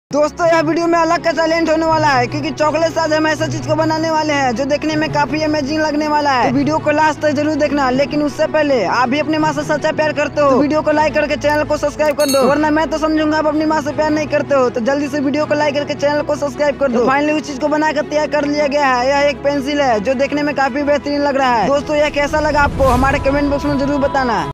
दोस्तों यह वीडियो में अलग का टैलेंट होने वाला है क्योंकि चॉकलेट से आज हम ऐसा चीज को बनाने वाले हैं जो देखने में काफी अमेजिंग लगने वाला है। तो वीडियो को लास्ट तक जरूर देखना, लेकिन उससे पहले आप भी अपनी माँ से सच्चा प्यार करते हो तो वीडियो को लाइक करके चैनल को सब्सक्राइब कर दो, वरना मैं तो समझूंगा आप अपनी माँ से प्यार नहीं करते हो। तो जल्दी से वीडियो को लाइक करके चैनल को सब्सक्राइब कर दो। फाइनली उस चीज को बनाकर तैयार कर लिया गया है। यह एक पेंसिल है जो देखने में काफी बेहतरीन लग रहा है। दोस्तों यह कैसा लगा आपको हमारे कमेंट बॉक्स में जरूर बताना।